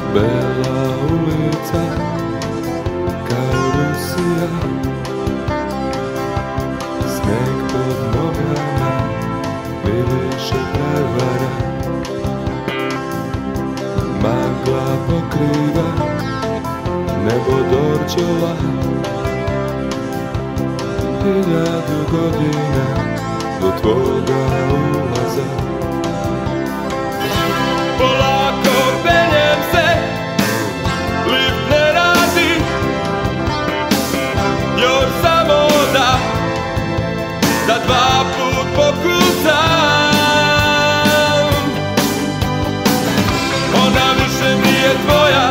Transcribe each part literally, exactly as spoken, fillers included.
Bela ulica kao Rusija, sneg pod nogama miriše prevara, magla pokriva nebo Dorćola, hiljadu godina do tvoga ulaza. Polako penjem se, lift ne radi, još samo da, da dva put pokucam. Ona više nije tvoja,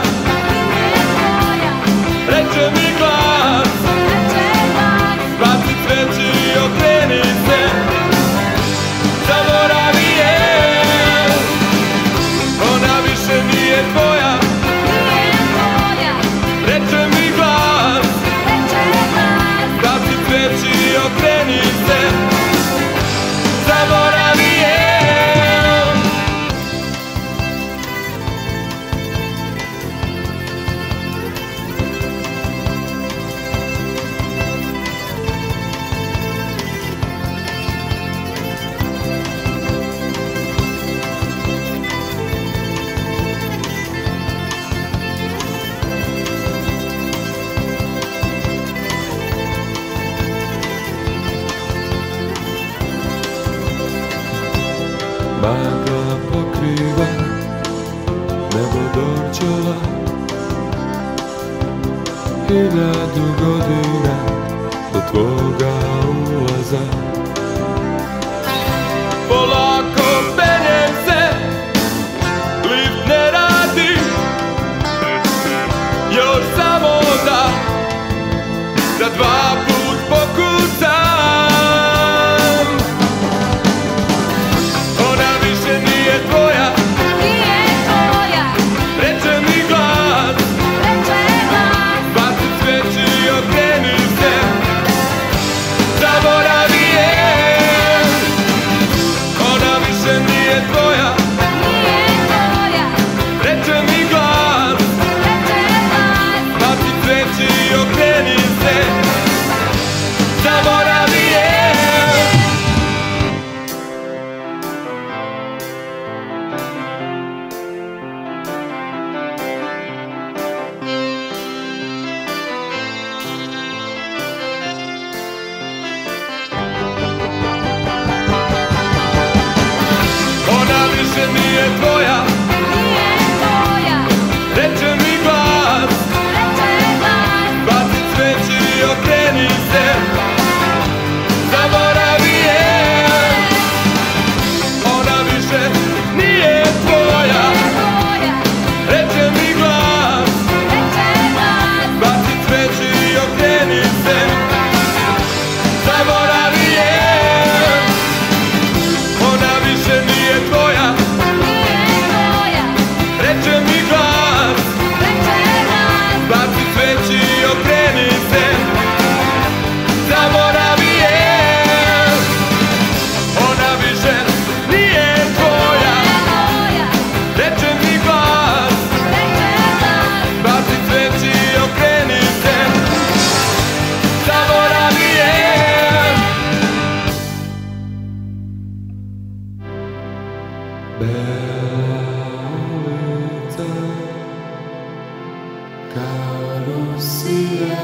reče mi glas, baci cveće i okreni se, zaboravi je. Ona više nije tvoja, reče mi glas, baci cveće i okreni se, zaboravi je. Magla pokriva nebo Dorćola, hiljadu godina do tvoga ulaza. Polako penjem se, lift ne radi, još samo da, da dva put pokucam. Ona više nije tvoja, reče mi glas, baci cveće i okreni se, zaboravi je. Ona više nije tvoja, reče mi glas, baci cveće i okreni se, zaboravi je. Ona više nije tvoja, reče mi glas, baci cveće i okreni se, zaboravi je. Ona više nije tvoja, reče mi glas, baci cveće i okreni se, zaboravi je. Ona više nije tvoja, reče mi glas, baci cveće i okreni se, zaboravi je. Ona više nije tvoja, reče mi glas, baci cveće i okreni se, zaboravi je. Bela ulica kao Rusija,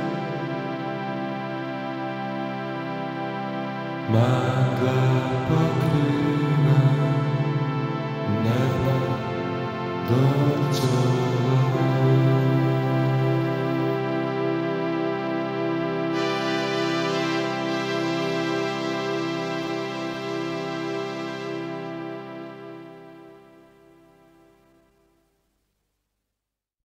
magla pokriva nebo Dorćola.